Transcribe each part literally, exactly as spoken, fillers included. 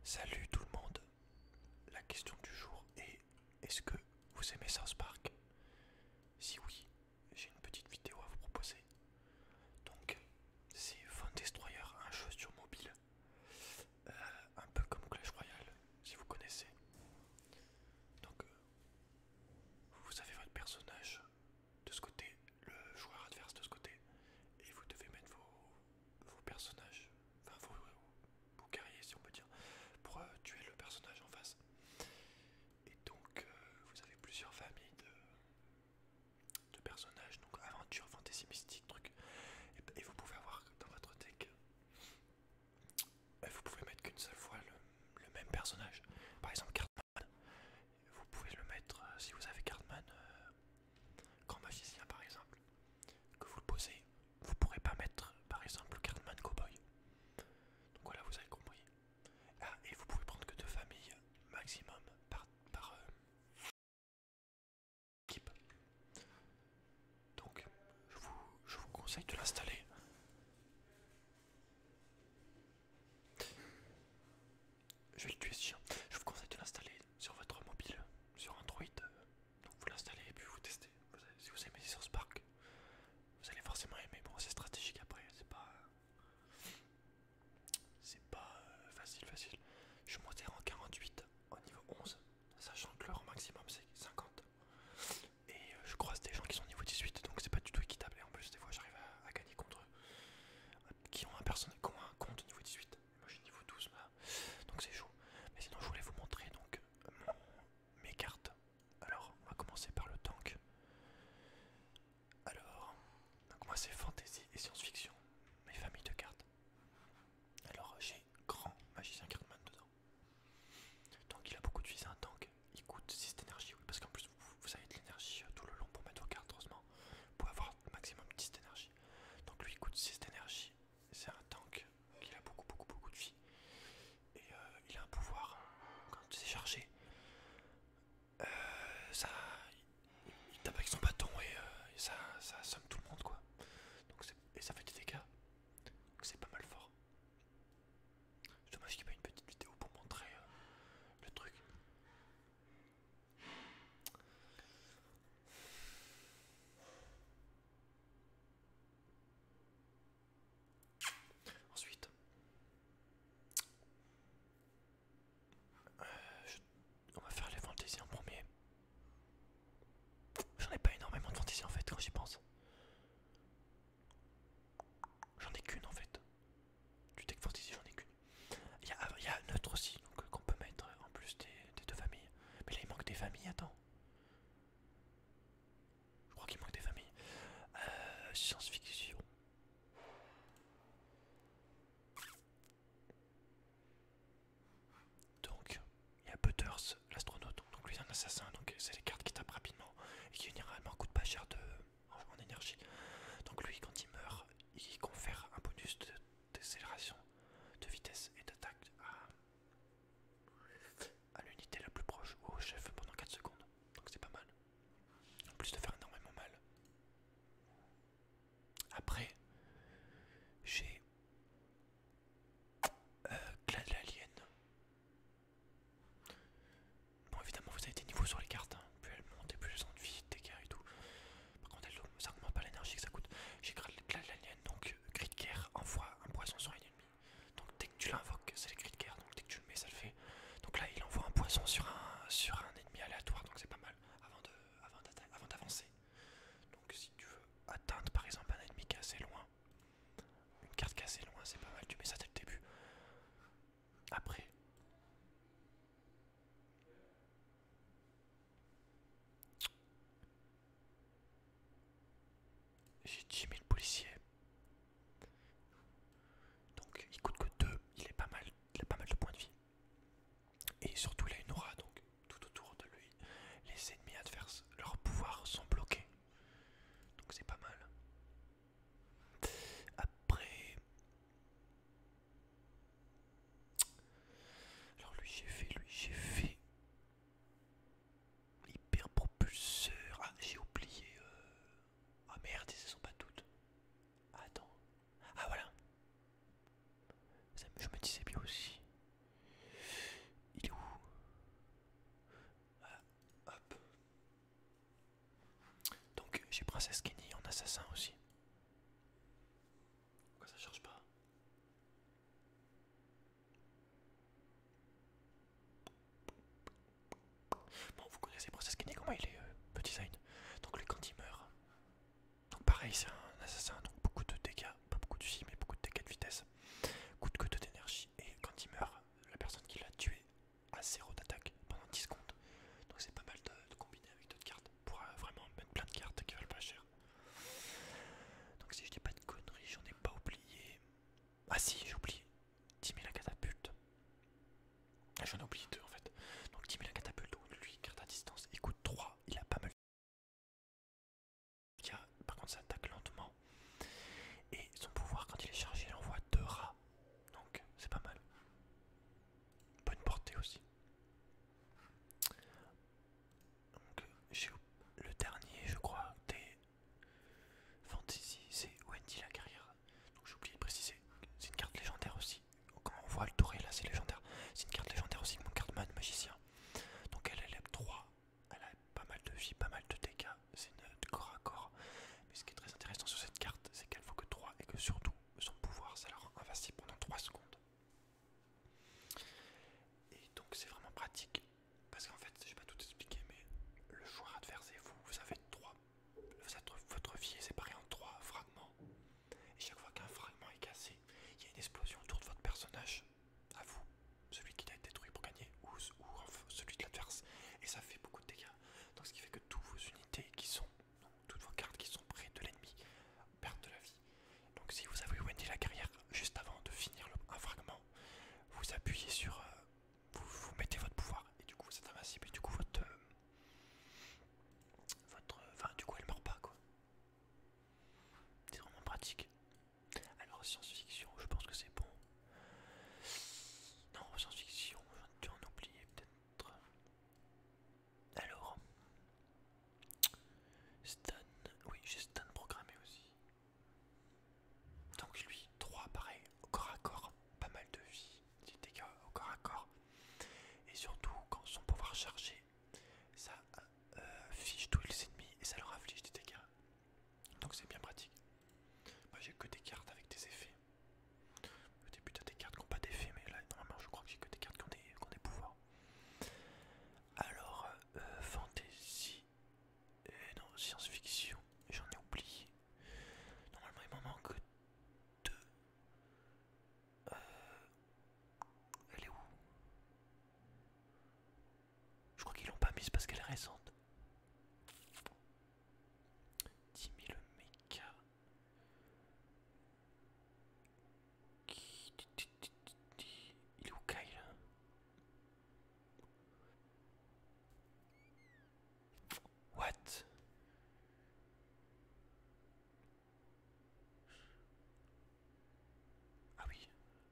Salut tout le monde. La question du jour est: est-ce que vous aimez South Park? Si oui, j'ai une petite vidéo à vous proposer. Donc, c'est Phone Destroyer, un jeu sur mobile, euh, un peu comme Clash Royale, si vous connaissez. Donc, euh, vous avez votre personnage de ce côté, le joueur adverse de ce côté, et vous devez mettre vos, vos personnages, enfin vos, vos guerriers si on peut dire, pour euh, tuer le personnage en face. Et donc, euh, vous avez plusieurs familles de, de personnages, donc aventure, fantasy, mystique, truc. Et, et vous pouvez avoir dans votre deck, euh, vous pouvez mettre qu'une seule fois le, le même personnage. Par exemple, Cartman, vous pouvez le mettre euh, si vous avez Cartman, euh, Grand Magicien par exemple, que vous le posez. Vous pourrez pas mettre par exemple Cartman Cowboy. Donc voilà, vous avez compris. Ah, et vous pouvez prendre que deux familles maximum par, par euh, équipe. Donc, je vous, je vous conseille de l'installer. Je vais le tuer ce chien. Je vous conseille de l'installer sur votre mobile, sur Android. Donc vous l'installez et puis vous testez. Vous avez- si vous aimez sur Spark, vous allez forcément aimer. Bon, c'est stratégique après, c'est pas... C'est pas euh, facile, facile. Je suis monté en quarante-huit au niveau onze, sachant que leur maximum c'est cinquante. Et euh, je croise des gens qui sont niveau dix-huit, donc c'est pas du tout équitable. Et en plus, des fois, j'arrive à, à gagner contre eux qui ont un personnage, qui ont un compte niveau dix-huit. Moi, je suis niveau douze là, donc c'est chaud. Mais sinon, je voulais vous montrer donc mon, mes cartes. Alors, on va commencer par le tank. Alors, donc moi, c'est fantasy et science-fiction, mes familles de cartes. Alors, j'ai grand magicien Cartman dedans. Donc, il a beaucoup de vie, c'est un tank. Il coûte six d'énergie, oui, parce qu'en plus, vous, vous avez de l'énergie euh, tout le long pour mettre vos cartes, heureusement. Pour avoir maximum dix d'énergie. Donc, lui, il coûte six d'énergie. C'est un tank qui a beaucoup, beaucoup, beaucoup de vie. Et euh, il a un pouvoir, quand c'est chargé, euh, ça, il, il tape avec son bâton et, euh, et ça, ça assomme tout le monde, quoi. Donc et ça fait des dégâts. Donc c'est pas mal fort. C'est dommage qu'il n'y ait pas une petite vidéo pour montrer euh, le truc. Ensuite, euh, je, on va faire les fantaisies en premier. J'en ai pas énormément de fantaisies en fait quand j'y pense. J'en ai qu'une en fait. Du deck fantasy, j'en ai qu'une. Il y a, il y a neutre aussi, donc euh, qu'on peut mettre en plus des, des deux familles. Mais là il manque des familles, attends. Je crois qu'il manque des familles. Euh, Science-fiction. Donc, il y a Butters, l'astronaute. Donc lui c'est un assassin, donc c'est les cartes qui tapent rapidement et qui généralement coûtent pas cher de, en, en énergie. Donc lui quand il meurt, il confère un bonus de décélération, de vitesse et d'attaque à, à l'unité la plus proche ou au chef pendant quatre secondes. Donc c'est pas mal. En plus de faire énormément mal. Après, j'ai euh, Clan de l'Alien. Bon évidemment vous avez des niveaux sur les cartes, hein. Plus elles montent et plus elles ont de vie, de dégâts et tout. Par contre elles, ça augmente pas l'énergie que ça coûte. J'ai Clan de l'Alien, donc cri de guerre envoie un poison sur un ennemi. Donc dès que tu l'invoques, c'est les cris de guerre, donc dès que tu le mets ça le fait. Donc là il envoie un poison sur un, sur un ennemi aléatoire, donc c'est pas mal avant de, avant avant d'avancer. Donc si tu veux atteindre par exemple un ennemi qui est assez loin, une carte qui est assez loin, c'est pas mal, tu mets ça dès le début. Après, j'ai Jimmy le policier. Donc il coûte que deux, il est pas mal, il a pas mal de points de vie. Et surtout il a une aura, donc tout autour de lui, les ennemis adverses, leurs pouvoirs sont bloqués. Donc c'est pas mal. Après, alors lui j'ai fait, lui j'ai fait hyper propulseur. Ah j'ai oublié. Euh... Ah merde, elles sont pas toutes. comment il est, euh, le design. Donc lui quand il meurt, pareil, c'est un assassin, donc beaucoup de dégâts, pas beaucoup de vie, mais beaucoup de dégâts de vitesse. Coûte que deux d'énergie, et quand il meurt, la personne qui l'a tué a zéro d'attaque pendant dix secondes. Donc c'est pas mal de, de combiner avec d'autres cartes pour euh, vraiment mettre plein de cartes qui valent pas cher. Donc si je dis pas de conneries, j'en ai pas oublié. Ah si, j'ai oublié. dix mille à catapulte. Ah, j'en ai oublié deux en fait. Donc dix mille à catapulte, donc lui, carte à distance, il coûte trois, il a pas mal. Par contre ça attaque lentement. Et son pouvoir quand il est chargé il envoie deux rats. Donc c'est pas mal. Bonne portée aussi. Donc j'ai le dernier je crois des Fantasy, c'est Wendy la guerrière. Donc j'ai oublié de préciser. C'est une carte légendaire aussi. Quand on voit le touré là c'est légendaire. C'est une carte légendaire aussi que mon carte man magicien. Donc elle élève trois. Elle a pas mal de vie, pas mal de dégâts. C'est une corps à corps. Mais ce qui est très intéressant sur cette carte, c'est qu'elle vaut que trois et que surtout son pouvoir, ça la rend invincible pendant trois secondes. Et donc c'est vraiment pratique. Parce qu'en fait, je vais pas tout expliquer, mais le joueur adverse et vous, vous avez trois. Votre vie est séparée en trois fragments. Et chaque fois qu'un fragment est cassé, il y a une explosion autour de votre personnage. À vous, celui qui a été détruit pour gagner, ou, ou celui de l'adverse. Et ça fait beaucoup de dégâts. Donc ce qui fait que toutes vos unités qui sont, donc, toutes vos cartes qui sont près de l'ennemi, perdent de la vie. Donc si vous avez Wendy la guerrière, juste avant de finir le, un fragment, vous appuyez sur... Euh, vous, vous mettez votre pouvoir, et du coup vous êtes invincible, et du coup votre... Euh, votre... Enfin, du coup elle meurt pas, quoi. C'est vraiment pratique. Alors science-fiction, je pense que c'est bon. Non, science-fiction, j'ai dû en oublier peut-être. Alors... Stan... Oui, j'ai Stan programmé aussi. Donc lui, trois pareil, au corps à corps, pas mal de vie, des dégâts au corps à corps. Et surtout, quand son pouvoir chargé, ça euh, fiche tous les ennemis et ça leur inflige des dégâts. Donc c'est bien pratique. Moi j'ai que des cartes avec des effets. Au début t'as des cartes qui n'ont pas d'effet, mais là normalement je crois que j'ai que des cartes qui ont des, qui ont des pouvoirs. Alors, euh, fantasy, et non, science-fiction, j'en ai oublié. Normalement il m'en manque deux. Euh, elle est où? Je crois qu'ils l'ont pas mise parce qu'elle est récente. dix mille méca. Il est où Kyle? What? Ah oui.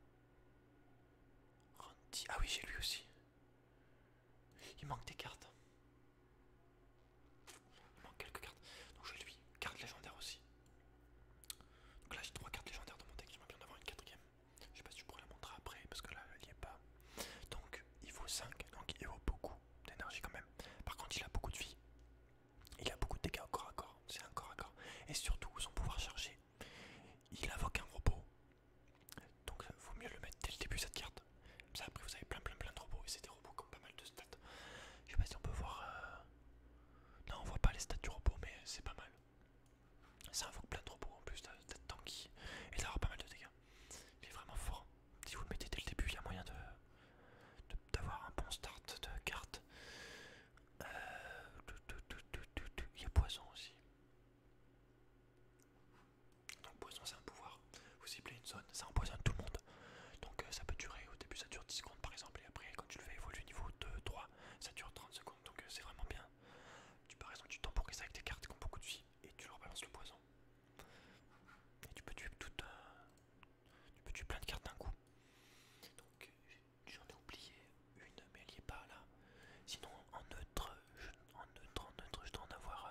Randy. Ah oui, j'ai lui aussi. Il manque des cartes. Il manque quelques cartes. Donc j'ai lui. Carte légendaire aussi. Donc là j'ai trois cartes légendaires dans mon deck. J'aimerais bien en avoir une quatrième. Je sais pas si je pourrais la montrer après parce que là elle n'y est pas. Donc il vaut cinq. Donc il vaut beaucoup d'énergie quand même. Par contre il a beaucoup de vie. Il a beaucoup de dégâts au corps à corps. C'est un corps à corps. Et surtout son pouvoir chargé. Il invoque un robot. Donc il vaut mieux le mettre dès le début cette carte. Comme ça après vous avez plein plein plein de robots. Et c'est des robots qui ont pas mal de stats. Je sais pas si on peut voir... Euh... Non on voit pas les stats du robot mais c'est pas mal. Ça invoque plein de robots en plus d'être tanky. Et d'avoir pas mal de dégâts. Il est vraiment fort. Si vous le mettez dès le début il y a moyen de d'avoir un bon start de carte. Euh... Il y a poison aussi. Donc poison c'est un pouvoir. Vous ciblez une zone, ça empoisonne tout le monde. Donc euh, ça peut durer, au début ça dure dix secondes par exemple. Et après quand tu le fais évoluer niveau deux, trois, ça dure trente secondes. Donc euh, c'est vraiment bien. Tu par exemple tu temporises avec des cartes qui ont beaucoup de vie. Et tu leur balances le poison. Et tu peux tuer toute... Euh... Tu peux tuer plein de cartes d'un coup. Donc j'en ai oublié une mais elle n'y est pas là. Sinon en neutre, je, en neutre, en neutre je dois en avoir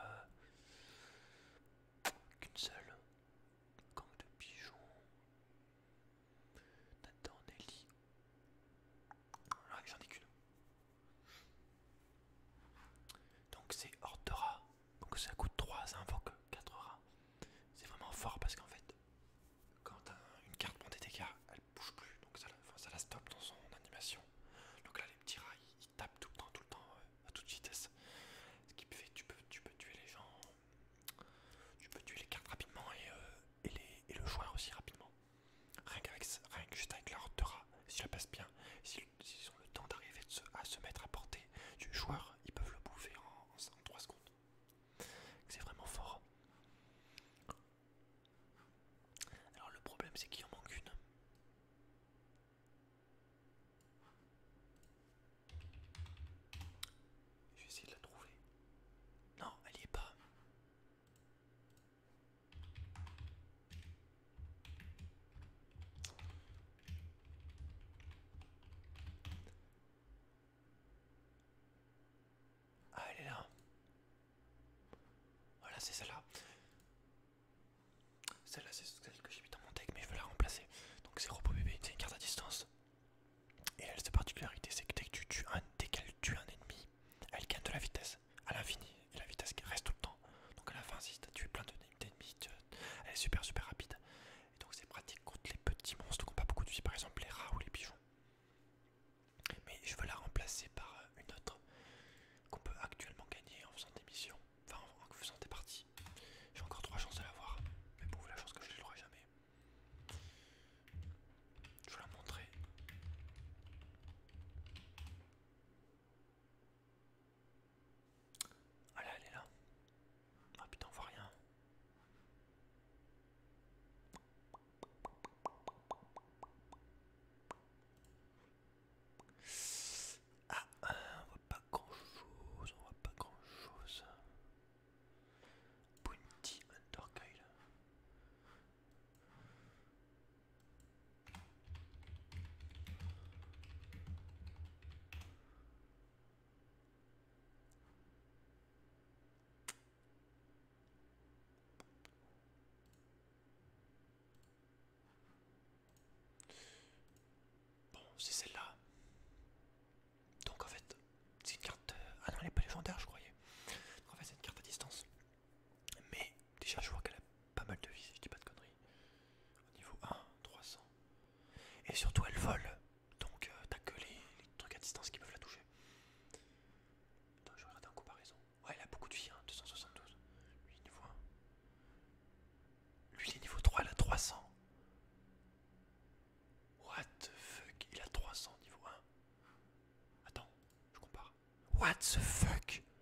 euh, qu'une seule. Gang de pigeons. Nathan, Nelly. Ah, j'en ai qu'une. Donc c'est horde de rats. Donc ça coûte trois, ça invoque quatre rats. C'est vraiment fort parce qu'en fait, quand une carte prend des dégâts, elle bouge plus. Donc ça, enfin, ça la stoppe dans son animation. Donc là les petits rats ils, ils tapent tout le temps, tout le temps euh, à toute vitesse. Ce qui fait c'est celle-là. Celle-là, c'est celle que j'ai mis dans mon deck, mais je veux la remplacer. Donc c'est Robo Bébé, c'est une carte à distance. Et elle a cette particularité, c'est que dès que tu tues un, dès qu'elle tue un ennemi, elle gagne de la vitesse à l'infini. Et la vitesse qui reste tout le temps. Donc à la fin, si tu as tué plein d'ennemis, elle est super super rapide. Et donc c'est pratique contre les petits monstres qui n'ont pas beaucoup de vie, par exemple les rats ou les pigeons. Mais je veux la remplacer par euh, une autre qu'on peut actuellement gagner en faisant des missions, enfin en, en faisant des parties. J'ai encore trois chances de l'avoir, mais pour vous la chance que je ne l'aurai jamais. Je vais la montrer. Ah là, elle est là. Ah putain, on voit rien. Ah, on voit pas grand chose, on voit pas grand chose. Bounty Underkyle. Bon, c'est celle-là. Donc en fait, c'est une carte... euh, Ah non, elle est pas légendaire, je croyais. Donc en fait, c'est une carte à distance. Mais déjà, je vois qu'elle a pas mal de vie, si je dis pas de conneries. Au niveau un, trois cents. Et surtout, elle vole. Donc euh, t'as que les, les trucs à distance qui peuvent la toucher. Attends, je vais regarder en comparaison. Ouais, elle a beaucoup de vie, hein, deux cent soixante-douze. Lui, niveau un. Lui, il est niveau trois, elle a trois cents. What the fuck, il a trois cents niveau un. Attends, je compare. What the fuck?